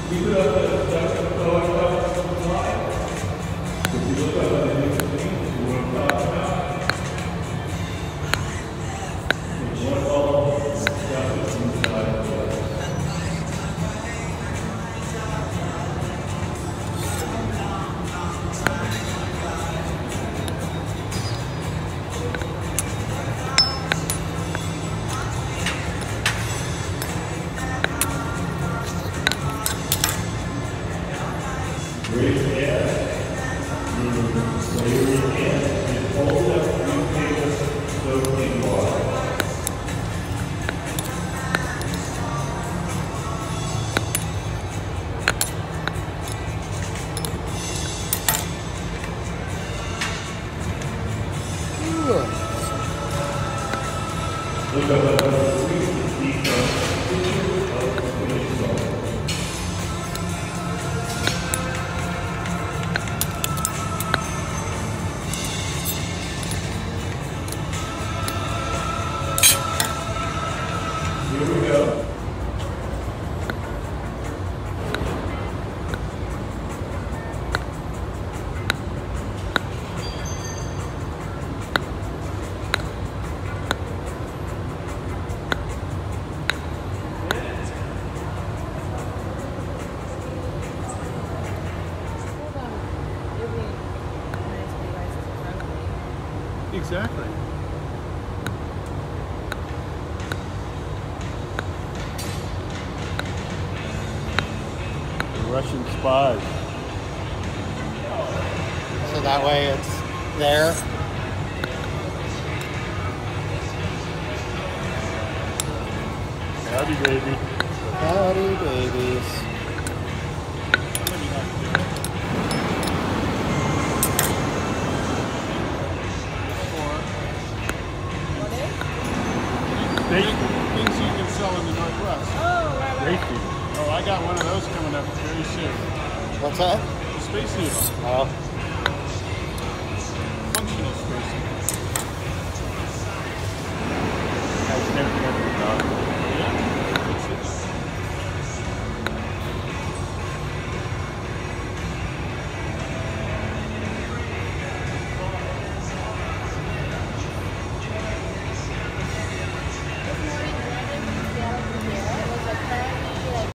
Exactly. The Russian spies. So that way it's there. Howdy, baby. Howdy, babies. Things you can sell in the Northwest. Oh, right. Oh, I got one of those coming up very soon. What's that? The space needle. Oh.